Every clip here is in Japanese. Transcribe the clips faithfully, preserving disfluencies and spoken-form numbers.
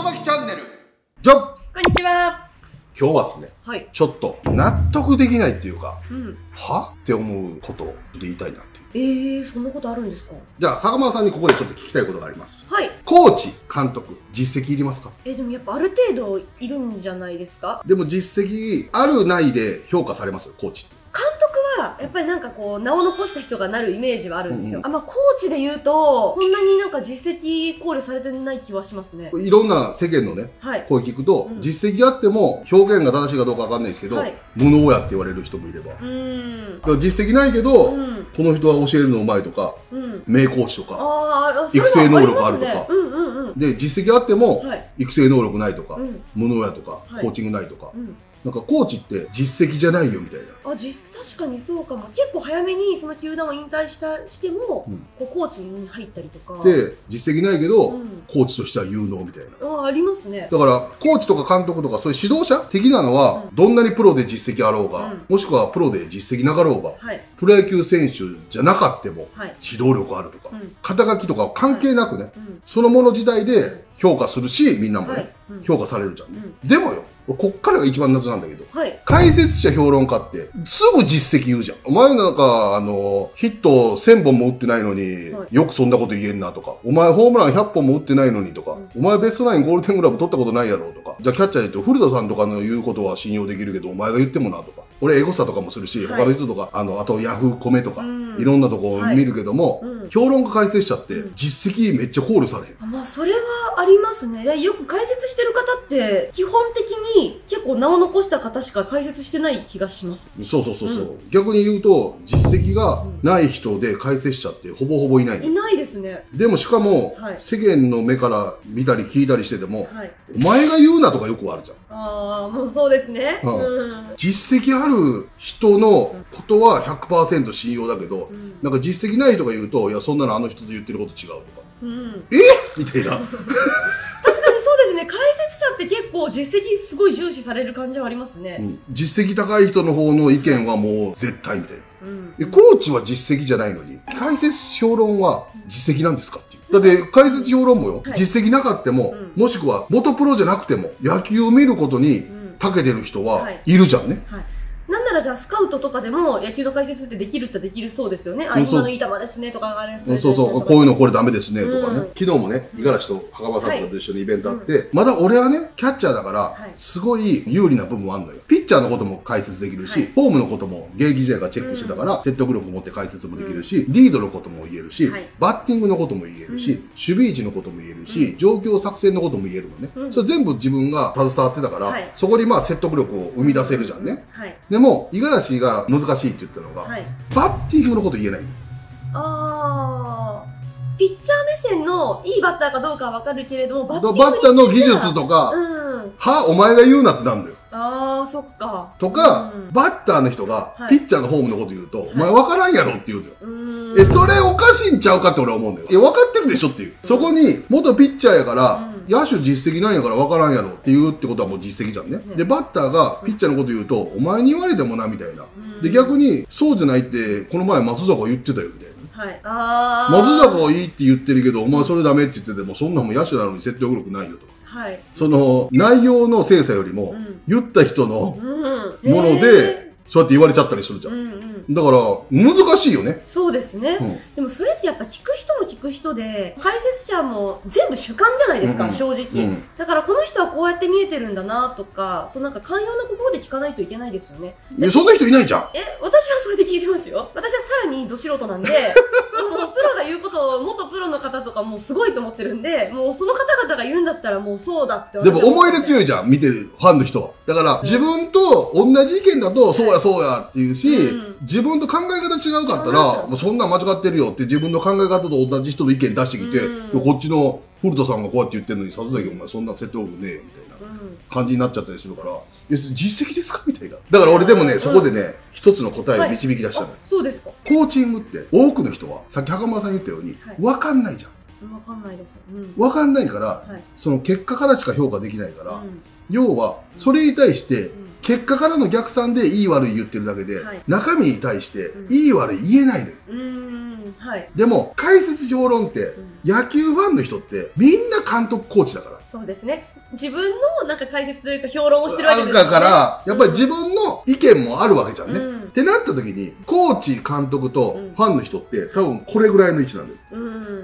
巻チャンネル。じゃん。 こんにちは。 今日はですね、 はい。 ちょっと納得できないっていうか、 うん。 はって思うことを言いたいなっていう。 えー、そんなことあるんですか？ じゃあ、袴田さんにここでちょっと聞きたいことがあります。 はい。 コーチ、監督、実績いりますか？ えー、でもやっぱある程度いるんじゃないですか？ でも実績あるないで評価されますコーチって。 監督はやっぱりなんかこう名を残した人がなるイメージはあるんですよ。 うんうん、 あ、まあコーチで言うとそんなになんか実績考慮されてない気はしますね。 いろんな世間のね、はい、声聞くと、うん、実績あっても表現が正しいかどうかわかんないですけど、はい、無能やって言われる人もいれば、うん、実績ないけど、うん、この人は教えるのうまいとか、うん、名コーチとか、あ育成能力あるとか、で実績あっても、はい、育成能力ないとか、うん、無能やとか、はい、コーチングないとか、うん、なんかコーチって実績じゃないよみたいな。 あ、実確かにそうかも。結構早めにその球団を引退したしても、うん、こうコーチに入ったりとかで実績ないけど、うん、コーチとしては有能みたいな。 あ、ありますね。 だからコーチとか監督とかそういう指導者的なのは、うん、どんなにプロで実績あろうが、うん、もしくはプロで実績なかろうが、はい、プロ野球選手じゃなかっても、はい、指導力あるとか、うん、肩書きとか関係なくね、はい、うん、そのもの自体で評価するし、みんなもね、はい、うん、評価されるじゃんね、うん、でもよ、こっからが一番謎なんだけど、はい、解説者評論家ってすぐ実績言うじゃん。お前なんかあのヒットせんぼんも打ってないのに、はい、よくそんなこと言えんなとか、お前ホームランひゃっぽんも打ってないのにとか、うん、お前ベストナインゴールデングラブ取ったことないやろとか、じゃあキャッチャーで言うと古田さんとかの言うことは信用できるけどお前が言ってもなとか、俺エゴサとかもするし、はい、他の人とかあのあとヤフーコメとか、うん、いろんなとこを見るけども、はい、うん、評論家解説者って実績めっちゃ考慮されへん。 あ、まあそれはありますね。よく解説してる方って基本的に結構名を残した方しか解説してない気がします。 そうそうそうそう、うん、逆に言うと実績がない人で解説者ってほぼほぼいない、 いないですね。 でもしかも、はい、世間の目から見たり聞いたりしてても、はい、お前が言うなとかよくあるじゃん。 ああ、もうそうですね、うんうん、実績ある人のことは ひゃくパーセント 信用だけど、うん、なんか実績ない人が言うと、いやそんなのあの人と言ってること違うとか、うん、えみたいな。 確かにそうですね。解説者って結構実績すごい重視される感じはありますね、うん、 実績高い人の方の意見はもう絶対みたいな、うん、コーチは実績じゃないのに解説評論は実績なんですかっていう。だって解説評論もよ、はい、実績なかっても、うん、もしくは元プロじゃなくても野球を見ることに長けてる人はいるじゃんね、はいはい。 なんならじゃあスカウトとかでも野球の解説ってできるっちゃできるそうですよね。あ、今のいい球ですねとか、あれですね。 そうそう、こういうのこれダメですねとかね。昨日もね、五十嵐と袴田さんとかと一緒にイベントあって、まだ俺はね、キャッチャーだから、すごい有利な部分もあるのよ。ピッチャーのことも解説できるし、フォームのことも現役時代からチェックしてたから、説得力を持って解説もできるし、リードのことも言えるし、バッティングのことも言えるし、守備位置のことも言えるし、状況作戦のことも言えるのね。それ全部自分が携わってたから、そこにまあ説得力を生み出せるじゃんね。でも、五十嵐が難しいって言ったのが、はい、バッティングのこと言えない。 あー、ピッチャー目線のいいバッターかどうかは分かるけれども、 バッティングバッターの技術とか、うん、はお前が言うなってなんだよ。 あー、そっか。 とか、うん、バッターの人がピッチャーのフォームのこと言うと、はい、お前分からんやろって言うのよ。え、それおかしいんちゃうかって俺は思うんだよ。いや、分かってるでしょっていう。うん、そこに元ピッチャーやから、うん、野手実績ないんやから分からんやろって言うってことはもう実績じゃんね。うん、で、バッターがピッチャーのこと言うと、うん、お前に言われてもなみたいな。うん、で、逆に、そうじゃないって、この前松坂言ってたよみたいな。はい、あ松坂はいいって言ってるけど、お前それダメって言ってても、そんなもん野手なのに説得力ないよとか。はい、その内容の精査よりも、うん、言った人のもので、そうやって言われちゃったりするじゃん。うんうん、だから、難しいよね。 そうですね。うん、でもそれってやっぱ聞く人も聞く人で、解説者も全部主観じゃないですか、うんうん、正直、うん。だからこの人はこうやって見えてるんだなとか、そうなんか寛容な心で聞かないといけないですよね。 え、そんな人いないじゃん。 え、私はそうやって聞いてますよ。私はさらにど素人なんで、もうプロが言うことを元プロの方とかもうすごいと思ってるんで、もうその方々が言うんだったらもうそうだってでも思い入れ強いじゃん、見てるファンの人は。だから、うん、自分と同じ意見だと、そうやそうやっていうし、うん、自分と考え方違うかったら、もうそんなん間違ってるよって自分の考え方と同じ人の意見出してきて、うん、こっちの古田さんがこうやって言ってるのに、里崎お前そんな説得力ねえよみたいな感じになっちゃったりするから、実績ですかみたいな。だから俺でもね、そこでね、一つの答えを導き出したの。 そうですか。 コーチングって多くの人は、さっき袴田さん言ったように、分かんないじゃん。 分かんないです。 分かんないから、その結果からしか評価できないから、要は、それに対して、結果からの逆算でいい悪い言ってるだけで、はい、中身に対していい悪い言えないのよ。うん、はい、でも解説評論って、うん、野球ファンの人ってみんな監督コーチだからそうですね。自分のなんか解説というか評論をしてるわけですよね。 だから、やっぱり自分の意見もあるわけじゃんね。 うん、 ってなった時に、コーチ、監督とファンの人って多分これぐらいの位置なんだよ。うん、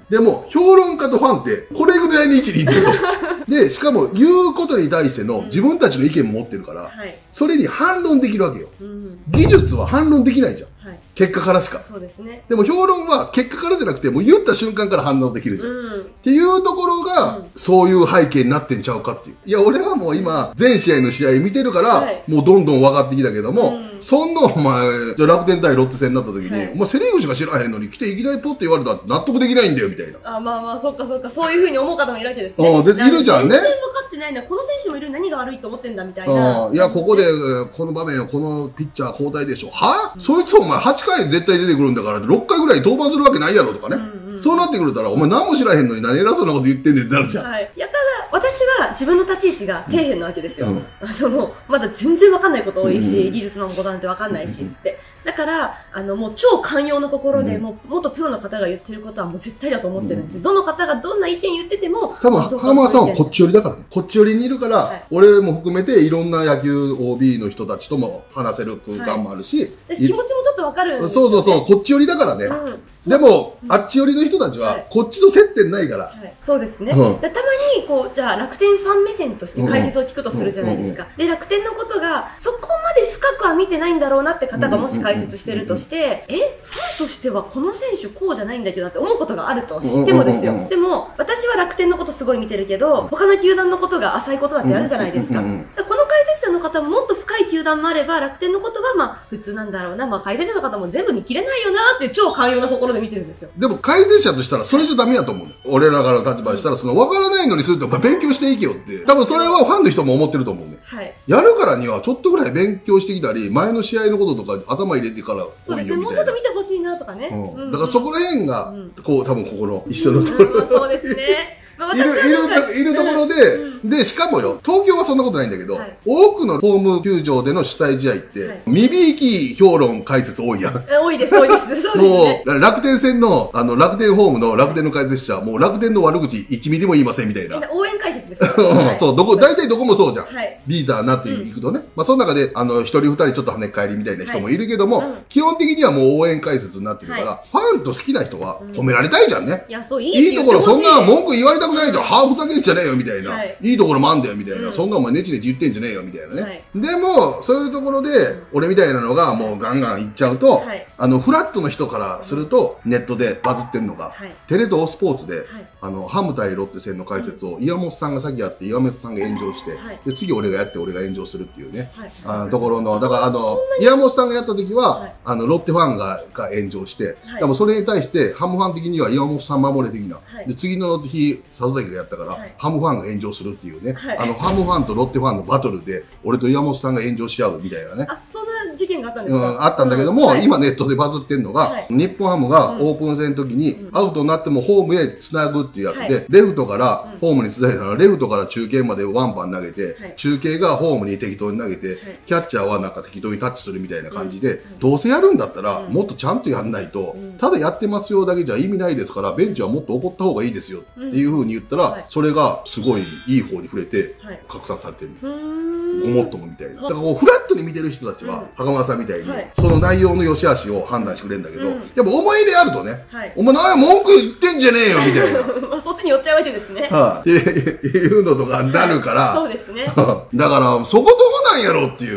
でも、評論家とファンってこれぐらいの位置にいるの。で、しかも言うことに対しての自分たちの意見も持ってるから、はい、それに反論できるわけよ。うん、技術は反論できないじゃん。はい、結果からしか。 そうですね。 でも評論は結果からじゃなくて、もう言った瞬間から反応できるじゃん。うん、っていうところが、うん、そういう背景になってんちゃうかっていう。いや、俺はもう今、全試合の試合見てるから、はい、もうどんどん分かってきたけども、うん、そんなお前、じゃ楽天対ロッテ戦になった時に、はい、お前セリーグしか知らへんのに来ていきなりポッて言われたって納得できないんだよ、みたいな。 あ、まあまあ、そっかそっか、そういうふうに思う方もいるわけですね。 ああ、で、いるじゃんね。 全然分かってないのは、この選手もいる何が悪いと思ってんだ、みたいな。 あいや、ここで、この場面、このピッチャー交代でしょ。は、うん、そいつお前はちかい絶対出てくるんだから、ろっかいぐらい登板するわけないやろとかね。うんうん、そうなってくるたら、お前何も知らへんのに何偉そうなこと言ってんねんってなるじゃん。 はい。いや、ただ、私は自分の立ち位置が底辺なわけですよ。うん、あともう、まだ全然わかんないこと多いし、うん、技術のことなんてわかんないし、って。だから、あの、もう超寛容な心で、うん、もう、元プロの方が言ってることはもう絶対だと思ってるんですよ。うん、どの方がどんな意見言ってても、 多分、袴田さんはこっち寄りだからね。こっち寄りにいるから、はい、俺も含めていろんな野球 オービー の人たちとも話せる空間もあるし、 はい、気持ちもちょっとわかるんですよね。そうそうそう、こっち寄りだからね。うん、でも、うん、あっち寄りの人たちは、こっちと接点ないから。はい、 そうですね。うん、たまに、こう、じゃあ楽天ファン目線として解説を聞くとするじゃないですか。で、楽天のことが、そこまで深くは見てないんだろうなって方がもし解説してるとして、え、ファンとしてはこの選手こうじゃないんだけどなって思うことがあるとしてもですよ。でも、私は楽天のことすごい見てるけど、他の球団のことが浅いことだってあるじゃないですか。この解説者の方ももっと深い球団もあれば、楽天のことはまあ普通なんだろうな、まあ解説者の方も全部見切れないよなっていう超寛容な心で見てるんですよ。 でも解説者としたらそれじゃダメやと思うね。俺らからの立場にしたら、その分からないのにするってお前勉強していけよって。多分それはファンの人も思ってると思うね。はい。やるからにはちょっとぐらい勉強してきたり、前の試合のこととか頭入れてからそうですね、もうちょっと見てほしいなとかね。 うん。だからそこら辺が、こう多分ここの一緒のところ。 そうですね。 いる、いる、いるところで、うん、で、しかもよ、東京はそんなことないんだけど、はい、多くのホーム球場での主催試合って、はい、未びいき評論解説多いやん。 多いです、多いです。そうですね。 もう、楽天戦の、あの、楽天ホームの楽天の解説者、もう楽天の悪口いちミリも言いませんみたいな。 みんな応援解説ですよ。 そう、どこ、大体どこもそうじゃん。はい、ビーザーなっていくとね。うん、まあ、その中で、あの、一人二人ちょっと跳ね返りみたいな人もいるけども、はいうん、基本的にはもう応援解説になってるから、はい、ファンと好きな人は褒められたいじゃんね。 いや、そう、いいいいところ、そんな文句言われたくないじゃん。ハーフざけんじゃねえよみたいな、はい、いいところもあんだよみたいな、うん、そんなお前ネチネチ言ってんじゃねえよみたいなね、はい、でもそういうところで、うん、俺みたいなのがもうガンガンいっちゃうと、はい、あのフラットの人からするとネットでバズってんのが、はい、テレ東スポーツで、はい、あのハム対ロッテ戦の解説を、うん、岩本さんが先やって岩本さんが炎上して、はい、で次俺がやって俺が炎上するっていうね、はい、あのところのだからあの岩本さんがやった時は、はい、あのロッテファンがが炎上して、はい、多分それに対してハムファン的には岩本さん守れ的な、はい、で次の日佐々木がやったから、はい、ハムファンが炎上するっていうね、はい、あのハムファンとロッテファンのバトルで俺と岩本さんが炎上し合うみたいなね。 あ、そんな事件があったんですか？ うん、あったんだけども、うんはい、今ネットでバズってんのが、はい、日本ハムがオープン戦の時に、うん、アウトになってもホームへ繋ぐっていうやつで、はい、レフトからホームに繋いだら、レフトから中継までワンパン投げて、はい、中継がホームに適当に投げて、はい、キャッチャーはなんか適当にタッチするみたいな感じで、うん、どうせやるんだったら、うん、もっとちゃんとやんないと、うん、ただやってますよだけじゃ意味ないですから、ベンチはもっと怒った方がいいですよっていう風に言ったら、うんはい、それがすごいいい方に触れて拡散されてる、はい、ごもっともみたいな。だからこうフラットに見てる人たちは、うん、袴田さんみたいに、はい、その内容の良し悪しを判断してくれるんだけど、うん、やっぱ思い入れあるとね、はい、お前なんや文句言ってんじゃねえよみたいな。 まあそっちに寄っちゃうわけですね。 はい、っていうのとかになるから、 そうですね。 だからそこどこなんやろっていう。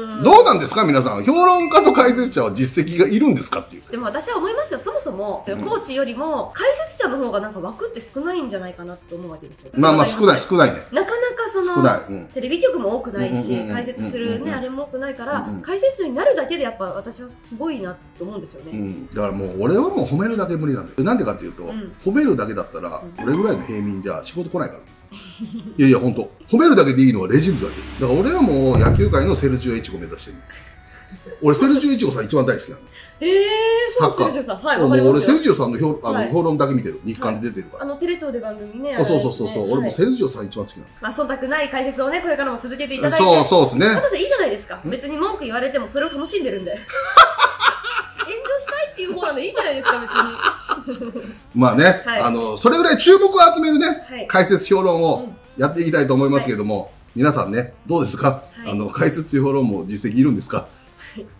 どうなんですか皆さん、評論家と解説者は実績がいるんですかっていう。 でも私は思いますよ。そもそも、うん、コーチよりも解説者の方がなんか枠って少ないんじゃないかなと思うわけですよ。 まあまあ少ない少ないね。 なかなかその、うん、テレビ局も多くないし、解説するねあれも多くないから、うんうん、解説者になるだけでやっぱ私はすごいなと思うんですよね。うん、だからもう俺はもう褒めるだけ無理なんだよ。なんでかっていうと、うん、褒めるだけだったら、俺ぐらいの平民じゃ仕事来ないから。いやいや本当褒めるだけでいいのはレジェンドだけ。だから俺はもう野球界のセルジオイチゴ目指してる。俺セルジオイチゴさん一番大好きなの。ええー、そうセルジオさん。はい、わかりますよ。俺セルジオさんの評あの、はい、評論だけ見てる。日刊で出てるから。はい、あのテレ東で番組ね。そうそうそうそう。ね、俺もセルジオさん一番好きなの。まあ忖度ない解説をねこれからも続けていただいて。そうそうですね。佐藤さんいいじゃないですか。別に文句言われてもそれを楽しんでるんで。炎上したいっていう方なんでいいじゃないですか別に。まあね、はい、あのそれぐらい注目を集めるね、はい、解説評論を。うんやっていきたいと思いますけれども、はい、皆さんね、どうですか、はい、あの解説評論も実績いるんですか？